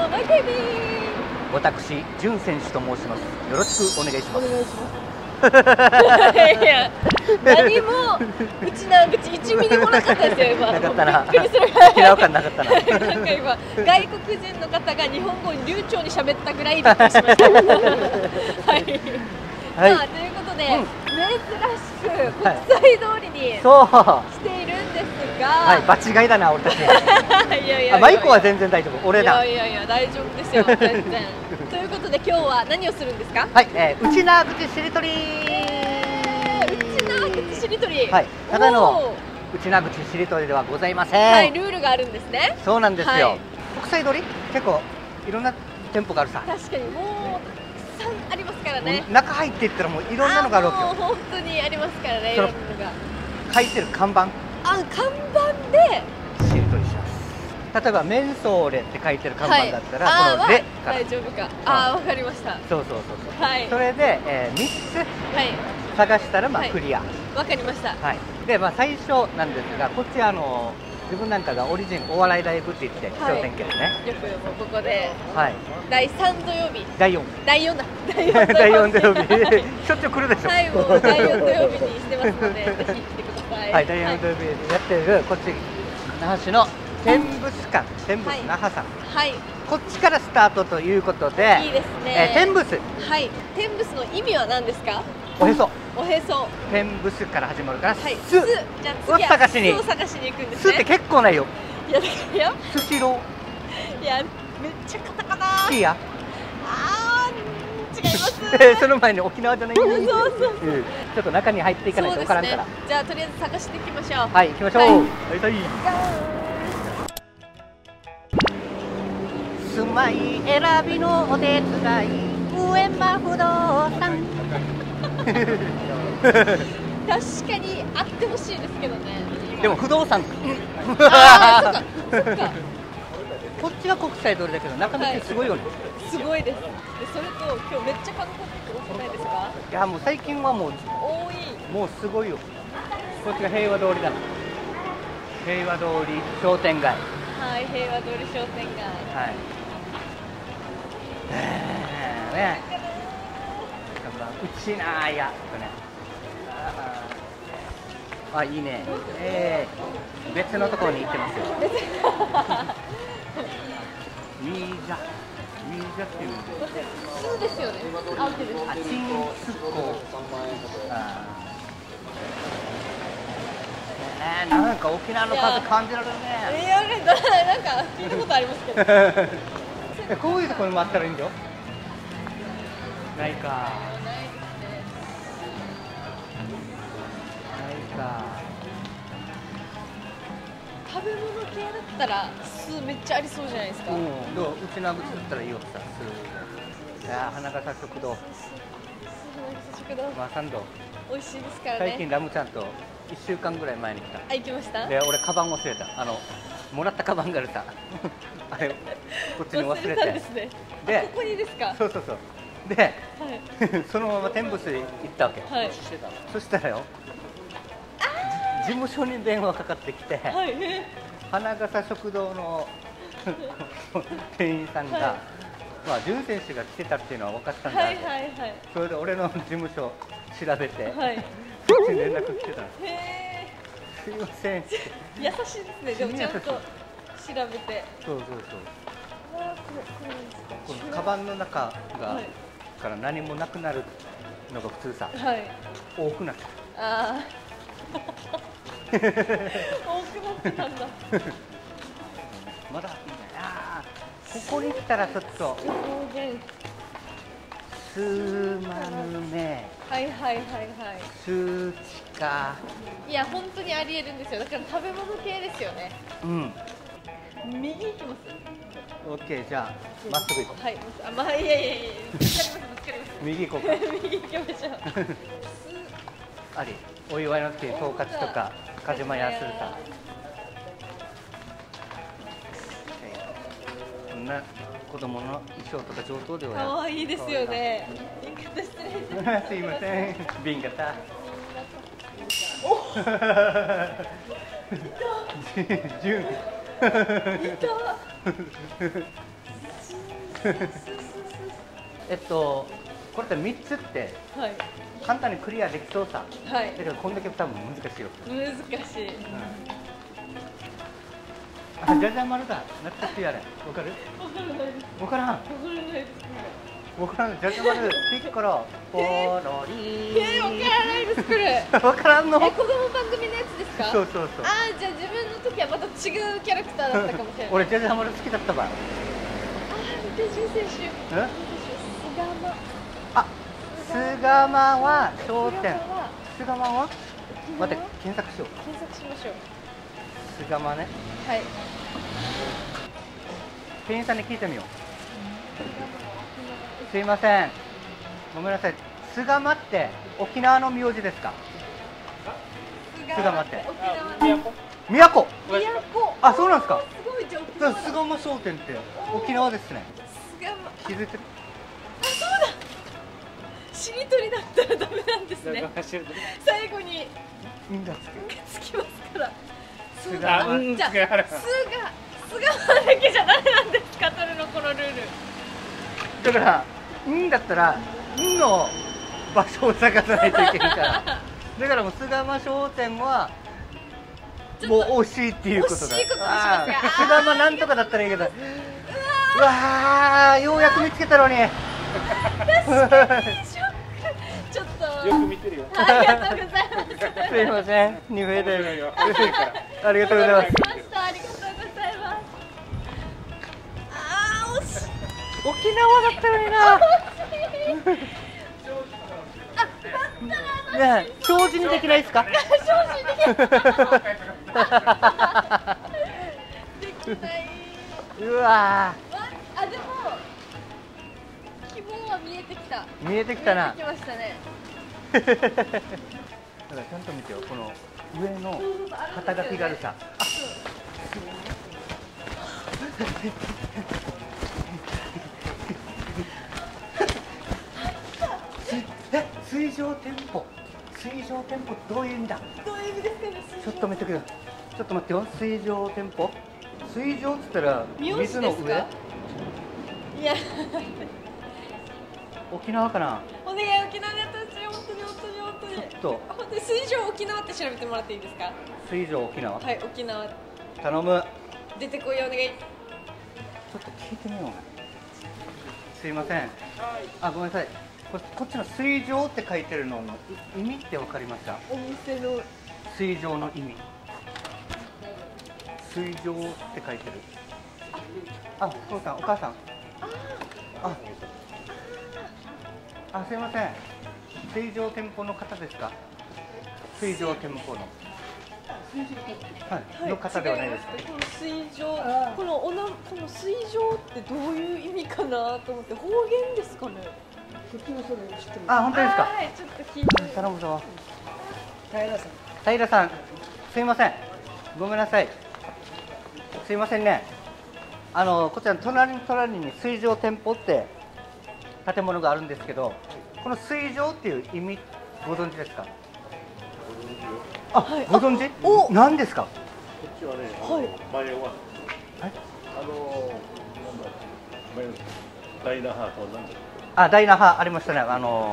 のマイテレビ私、潤選手と申します。よろしくお願いします。 お願いします。いや、何もうちな口1ミリもなかったですよ今。 なかったな。 びっくりする。 嫌わかんなかったな。 なんか今外国人の方が日本語に流暢に喋ったぐらいびっくりしました。はい。 はいまあということで、珍しく国際通りにそう。 来ているんですが、 はい、場違いだな、俺たち。 いやいやいや、 マイコは全然大丈夫。俺だ。 いやいやいや大丈夫ですよ全然。ということで今日は何をするんですか？ はい、内縄口しりとり。 内縄口しりとり。 はい、ただの内縄口しりとりではございません。 はい、ルールがあるんですね。 そうなんですよ。 はい、 国際通り結構いろんな店舗があるさ。 確かにもうたくさんありますからね。 中入っていったらもういろんなのがあるわけよ。 もう本当にありますからね。いろんなのが書いてる看板。 看板でしりとりします。例えばメンソーレって書いてる看板だったら、このレから大丈夫か。わかりました。 そうそうそうそう。はい。それで3つ探したらクリア。 わかりました。 はい。で最初なんですが、こっち自分なんかがオリジンお笑いライブって言って商店街ね。 よくもうここで。 はい。 第3土曜日。 第4。 第4だ。 第4土曜日。しょっちゅう来るでしょ。 はい、もう第4土曜日にしてますので、ぜひ来てください。 はい、第4土曜日にやってるこっち那覇市の天物館、天物那覇さん。はい。こっちからスタートということで。 いいですね。 天物。 はい。天物の意味は何ですか？ おへそ。 おへそ。 天物から始まるから。 はい。 巣。 じゃあ次は探しに。 巣を探しに行くんですね。 巣って結構ないよ。 いやだからよ。 スシロー。いやめっちゃカタカナ。 好きや。 違います。 その前に沖縄じゃない。そうそう。 ちょっと中に入っていかないとわからんから。 じゃあとりあえず探していきましょう。 はい、行きましょう。はいはい。住まい選びのお手伝い、上間不動産。 確かにあってほしいですけどね。 でも不動産。 そっか。 こっちは国際通りだけど中身すごいよね。 すごいです。でそれと今日めっちゃ観光客多くないですか？ いやもう最近はもう多い。 もうすごいよ。こっちが平和通りだ。平和通り商店街。 はい、平和通り商店街。 はい。ね。うちなやとね。あ、いいね。別のところに行ってますよ。ミージャっていうんで。 そうですよね。あ、OKです。 チンスコ。なんか沖縄の風感じられるね。 いや、なんか聞いたことありますけど。 こういうところにもあったらいいんだよ。ないか。ないか。 食べ物系だったら酢めっちゃありそうじゃないですか。 どう？うちの口だったらいいよさ。いや花笠食堂。マサンド。 美味しいですからね。 最近ラムちゃんと1週間ぐらい前に来た。 行きました。 で俺カバン忘れた。もらったカバンがあるさ。あれこっちに忘れて。 でここにですか？ そう。で、そのまま天物行ったわけ。そしたらよ。事務所に電話かかってきて、花笠食堂の店員さんが、潤選手が来てたっていうのは分かったんだ。それで俺の事務所調べて、そっちに連絡来てたの。すいません。 優しいですね。でもちゃんと調べて。 そう。このカバンの中がから何もなくなるのが普通さ。多くなっちゃう。 多くなってたんだ。 まだここに来たらちょっとスーマヌメスーチカ。 いや本当にありえるんですよ。だから食べ物系ですよね。右行きます。 オッケー、じゃあまっすぐ行こう。 はい。いやぶつかります。 右行こうか。 右行きましょう。 ありお祝いの時統括とかカジマヤするさ。こんな子供の衣装とか上等では。 可愛いですよね。言い方失礼します。 すいません。瓶型。 いた。 これって3つって簡単にクリアできそうさ。だけどこんだけ多分難しいよ。 難しい。 あ、じゃじゃ丸だ。懐かしいあれ。わかる？わからん。わからん。じゃじゃ丸。ピッコロ。ポロリー。 わからないですこれ。 わからんの？ 子供番組のやつですか？ そうそうそう。 あ、じゃあ自分の時はまた違うキャラクターだったかもしれない。 俺じゃじゃ丸好きだったわ。 あ、陸上選手。菅間。 あ、菅間は商店。菅間は？待って、検索しよう。 検索しましょう。 菅間ね。 はい。 店員さんに聞いてみよう。すいません。ごめんなさい。菅間って沖縄の名字ですか？菅間って。都。あ、そうなんですか。 すごいじゃん。 菅間商店って沖縄ですね。 菅間。 気づいてる？ あ、そうだ。しりとりだったらダメなんですね。最後につきますから。 菅じゃあ、菅間だけじゃダメなんですか、それのこのルール。 だから、だったら、の場所を探さないといけないから。だからもう菅間商店はもう惜しいっていうことだ。 惜しいことにしますか。 菅間なんとかだったらいいけど。うわー、ようやく見つけたのに。 ちょっとよく見てるよ。 ありがとうございます。 すいません、ニフェで。ありがとうございます。 ありがとうございます。あー、惜しい。 沖縄だったのにな。ねえ、精進できないですか？ 精進できない。 うわあ、でも希望は見えてきた。 見えてきたな。 見えてきましたね。 だからちゃんと見てよ、この上の肩書きがあるさ。水上店舗。水上店舗どういう意味だ？ どういう意味ですかね。 ちょっと見てくれ。ちょっと待ってよ。水上店舗。水上っつったら水の上？ いや。 沖縄かな。 お願い、沖縄でやってほしい。本当に。 ちょっと本当に水上沖縄って調べてもらっていいですか？ 水上沖縄。 はい、沖縄。 頼む。 出てこいお願い。 ちょっと聞いてみよう。すいません。あ、ごめんなさい。こっちの水上って書いてるのの意味ってわかりました？ お店の水上の意味。水上って書いてる。あ、お父さん、お母さん。あ、すいません。水上店舗の方ですか？水上店舗の。はい、の方ではないですか？ この水上、この水上ってどういう意味かなと思って、方言ですかね？ あ、本当ですか？ はい、ちょっと聞いて。 頼むぞ。平さん、すいません。ごめんなさい。すいませんね。こちらの隣に水上店舗って建物があるんですけど、この水上っていう意味ご存知ですか？あ、ご存知？何ですか？ こっちはね、前はダイナハとなんだっけ？ あ、ダイナハありましたね。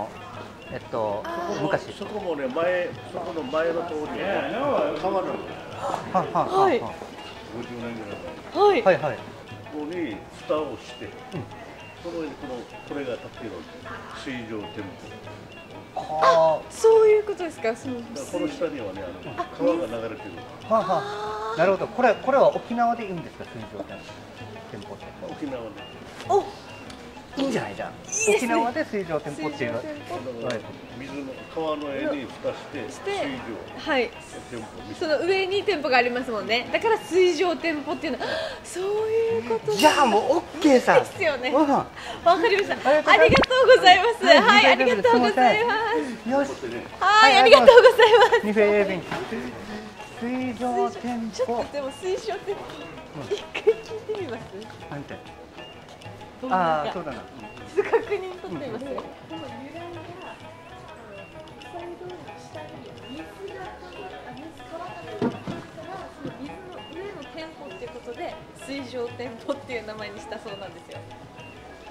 昔。 そこもね、そこの前の通りね、川なんです。 はい。 50年ぐらい前。はいはい。 ここに蓋をして、その上にこれが立っている水上店舗。 あ、そういうことですか。この下にはね、川が流れている。 なるほど。これは沖縄でいいんですか？水上店舗って。 沖縄で。 お、 いいんじゃないじゃん。沖縄で水上店舗っていうのは水の川の絵に蓋して水上。 はい。その上に店舗がありますもんね。だから水上店舗っていうのはそういうこと。 じゃあもうオッケーさ。 ですよね。 わかりました。ありがとうございます。はい、ありがとうございます。 よし。 はい、ありがとうございます。 ニフェービン。水上店舗。 ちょっとでも水上店舗一回聞いてみます。 なんて。ああ、そうだな。 確認取ってみます。この由来が国際通りの下に水が川が流れてるから、その水の上の店舗っていうことで水上店舗っていう名前にしたそうなんですよ。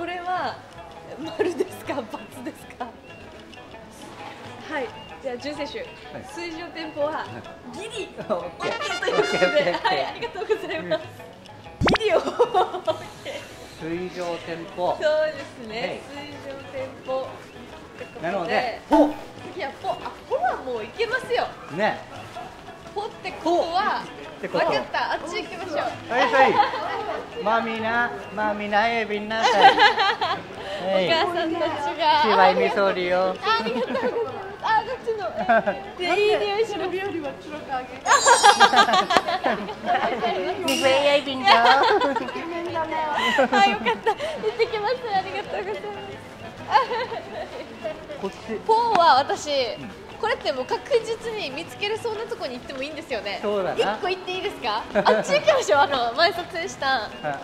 これは丸ですか、×ですか。はい、じゃあ準選手、水上店舗はギリ OK ということで、はい、ありがとうございます。ギリを水上店舗。 そうですね、水上店舗。 なので、ポ。 次はポ、ポはもういけますよ。 ね。 ポってことは、分かった、あっち行きましょう。 はいはい。マミナエビナタイ。 お母さんたちが。 シワイミソリよ。 ありがとうございます。あ、こっちの。いい匂いします。よりは黒かあげ。 ニフェイエビンだ。 はい、よかった。行ってきます。ありがとうございます。 こっち。 ポーは私。これってもう確実に見つけれそうなところに行ってもいいんですよね。 そうだな。 一個行っていいですか？あっち行きましょう。前撮影した。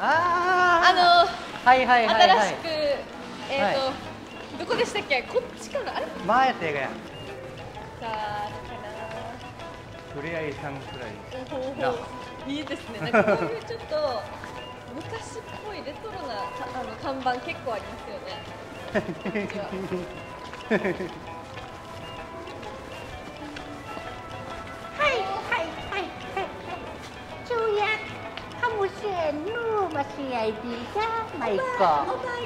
はいはいはいはい。 新しくどこでしたっけ？こっちかな。あれ？ 前手がや。 さあとりあえず3くらい。いいですね。なんかこういうちょっと昔っぽいレトロな看板結構ありますよね。 masih bisa Maiko.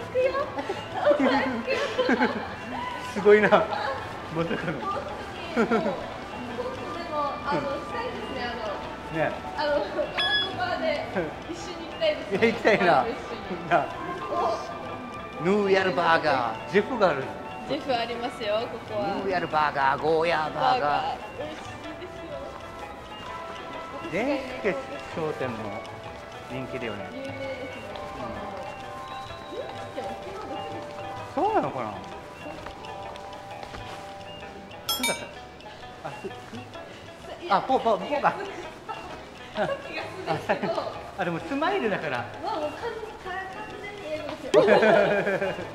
すごいな。まさかの。 でもしたいですね。 ね。 この場で一緒に行きたいですね。 行きたいな。ヌーヤルバーガー、ジェフがある。 ジェフありますよ。ここは。 ヌーヤルバーガー、ゴーヤーバーガー。 美味しいですよ。 電気商店も人気だよね。 有名ですね。 そうなのかな。そうだった。ポーが。でもスマイルだから。 もう完全に英語ですよ。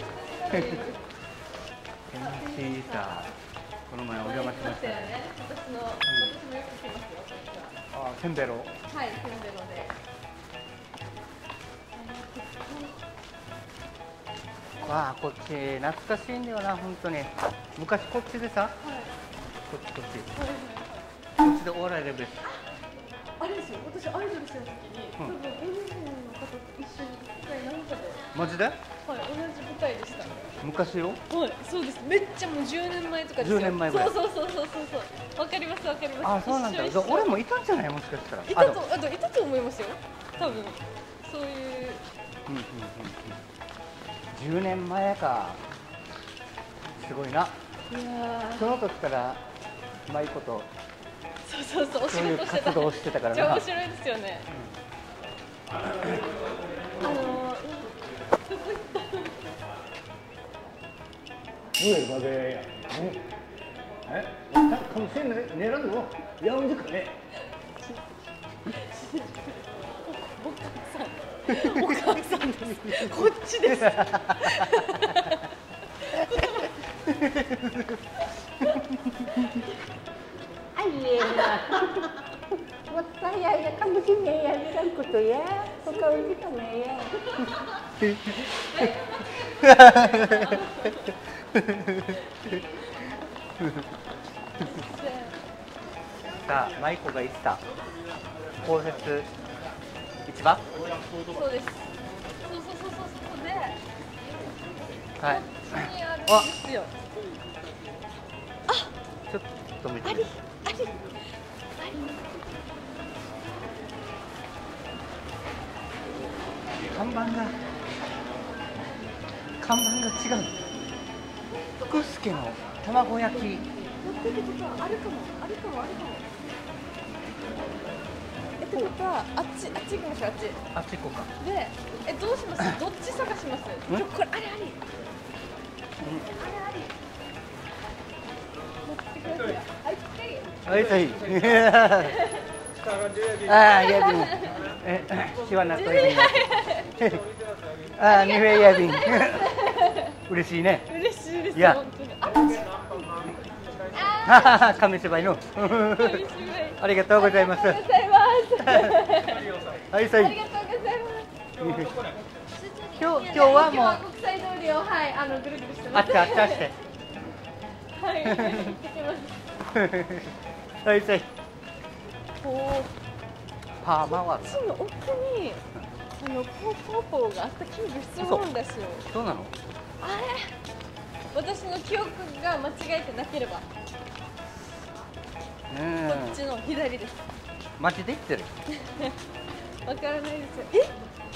この前お邪魔しましたね。 私もよく来ますよ。 センベロ。 はい、センベロで。 こっち懐かしいんだよな、本当に。昔こっちでさ、こっち。こっちでお笑いレベル。 あれですよ、私アイドルしてた時に、多分芸能人の方と一緒に一回何かで。 マジで？ はい、同じ舞台でした。 昔よ。 はい、そうです。めっちゃもう10年前とかですよ。 10年前ぐらい。 そう。わかります。 そうなんだ。俺もいたんじゃない、もしかしたら。 いたと思いますよ。多分そういう。 10年前か。すごいな。その時からマイコとそういう活動をしてたからな。 面白いですよね。お母さんです。こっちです。 Buat saya ya kan begini ya kan kutu ya, kau kita ya. さあ、マイコが言った公設市場？ そうです。そうで、 はい。 こっちにあるんですよ。 ちょっと見て。看板が違う。福助の卵焼き。 あるかも。ってことはあっち行きましょう。 あっち行こうか。 で、どうします？どっち探します？これあり。 はい。やびん。シワナとやびん。ニフェイやびん。嬉しいね。 嬉しいです。 いや。紙芝居の。ありがとうございます。はい、 ありがとうございます。 今日はもう国際通りをぐるぐるしてます。 あっちあっちあっち。 はい、行ってきます。 はい、はい。 こパーマはっちの奥にポーポーがあった気がするんですよ。 そうなの？ あれ、私の記憶が間違えてなければ、こっちの左です。 マジで言ってる？ わからないですよ。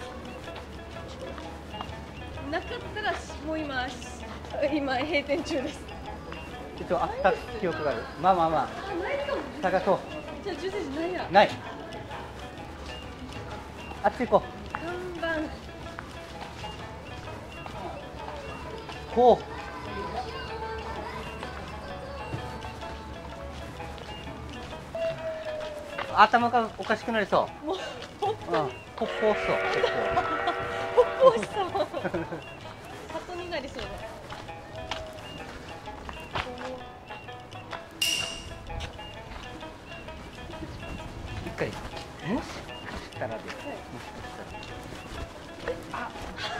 なかったらもう今閉店中です。 一応あった記憶がある。まあまあまあ。 ないかも。 探そう。 じゃあジューセージないや。 ない。あっち行こう。 看板。 こう。頭がおかしくなりそう。 もうほっぽーそう。 ほっぽーしそう。鳩になりそうだ。 一回もしかしたらです。もしかしたら。あ、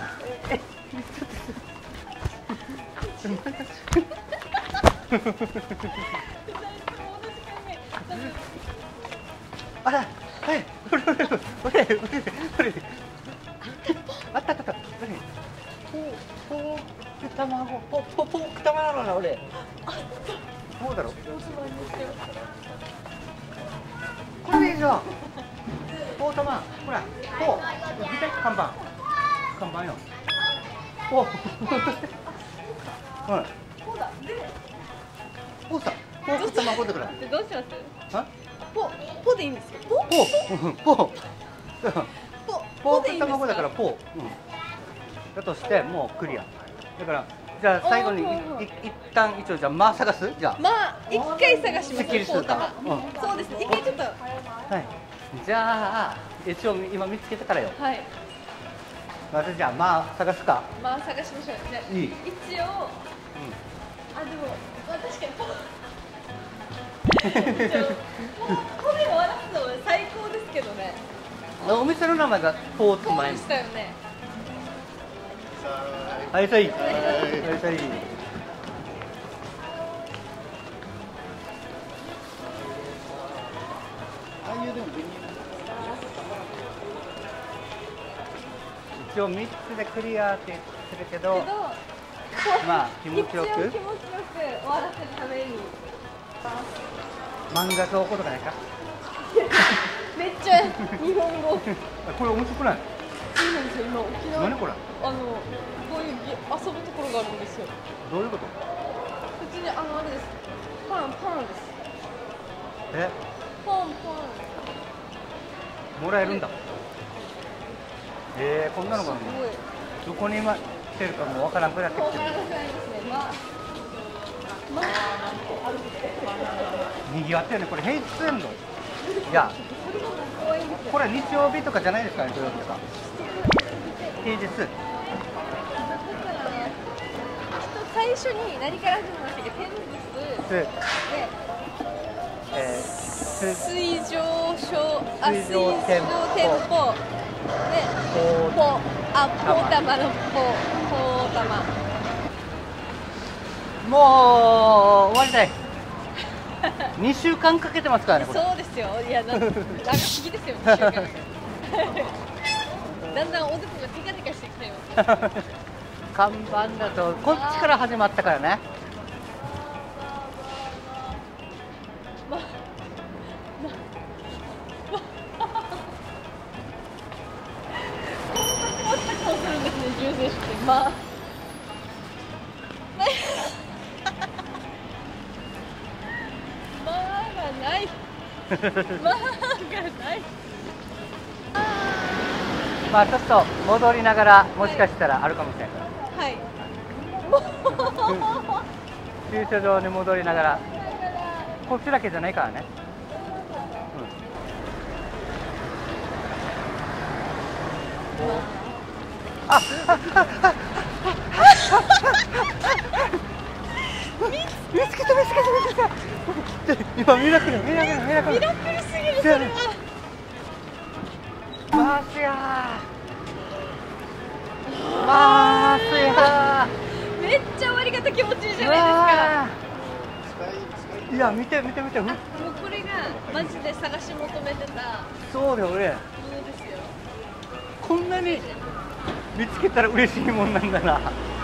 ちょっと。あら、はい、あったあった。ポーク卵、ポーク卵なの俺。そうだろ。これでいいじゃん。ポー卵、ほら、ポー、見て看板よ。ポー。はい。 そうだ。で、 ポーさ、ポーク卵だから。 どうします？ は？ ポでいいんですか？ ポーク卵だからポー。だとしてもうクリア。だからじゃあ最後に一旦一応じゃあまあ探す？じゃあ。 まあ一回探します。ポー玉。そうですね。一回ちょっと。 はい。じゃあ一応今見つけたからよ。 はい。 まずじゃあまあ探すか。 まあ探しましょう。じゃあいい。 一応。あ、でも確かにポー。これ終わらすのは最高ですけどね。 お店の名前がポーツマイン。 したよね。 はい、はい。一応3つでクリアって言ってるけど、まあ気持ちよく終わらせるために漫画倉庫とかないか？ めっちゃ日本語。 これ面白くない？ そうなんですよ。今沖縄何これ？ こういう遊ぶところがあるんですよ。 どういうこと？ 普通にあれです。パンです。パンもらえるんだ。こんなのがあるの？どこに今来てるかもわからんくなってきてる。にぎわってるね。これ平日やんの？いや、これ日曜日とかじゃないですかね、土曜日とか。平日。 最初に何から始めましたっけ？天物で水上店舗でポー玉のポー玉。 もう終わりたい。2週間かけてますからね。これそうですよ。いやなんか不思議ですよ。2週間だんだんおでこがテカテカしてきてよ。 看板だとこっちから始まったからね。 まあがない。 まあちょっと戻りながらもしかしたらあるかもしれないから。 はい。 駐車場に戻りながら、こっちだけじゃないからね。見つけた。今ミラクルすぎる。それはマジやー。 や見て見て見て。 もうこれがマジで探し求めてたそうだよ俺。 ものですよ。 こんなに見つけたら嬉しいもんなんだな。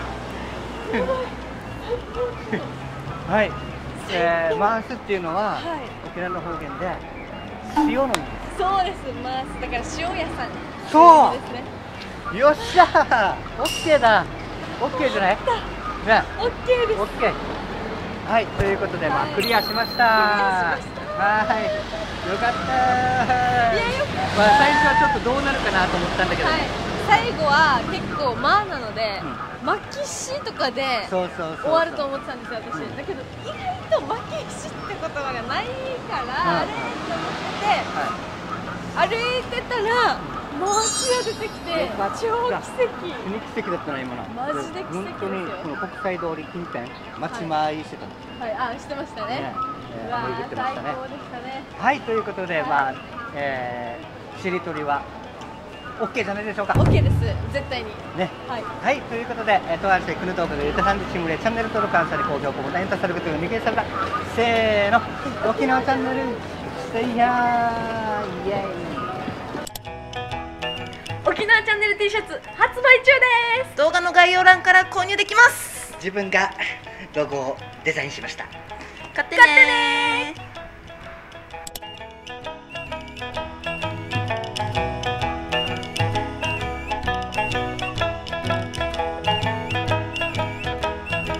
はい。マースっていうのは、 はい、 沖縄の方言で塩の意味です。 そうです。マースだから塩屋さん。 そうですね。 よっしゃー、オッケーだ。オッケーじゃない？ね、 オッケーです。 オッケー。はい、ということで、まあ、 はい、 クリアしました。はい、よかったー。 いや、よかった。 まあ、最初はちょっとどうなるかなと思ったんだけど、 はい、最後は結構マーなので、巻き石とかで終わると思ってたんですよ、私。だけど、意外と巻き石って言葉がないから、あれと思ってて、歩いてたら、マースが出てきて、超奇跡。 奇跡だったな、今の。 マジで奇跡ですよ。 本当にこの国際通り近辺、街回りしてたの。 はい、あ、してましたね。うわー、最高でしたね。 はい、ということで、まあ、しりとりは OK じゃないでしょうか。 OK です、絶対にね。はい、ということで、とあるせクヌトークでゆたさんでチームでチャンネル登録完され高評価ボタンエンターされることが2件された。せーの、沖縄チャンネルせいやーイエーイ。 沖縄チャンネル T シャツ発売中です。 動画の概要欄から購入できます。 自分がロゴをデザインしました。 買ってねー。